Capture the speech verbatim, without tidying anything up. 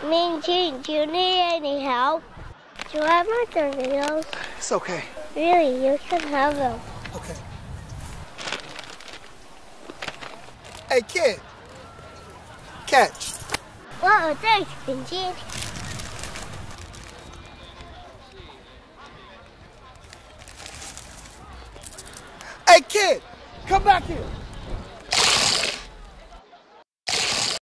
Minji, do you need any help? Do you have my tornadoes? It's okay. Really, you can have them. Okay. Hey, kid. Catch. Whoa, thanks, Minji. Hey, kid, come back here.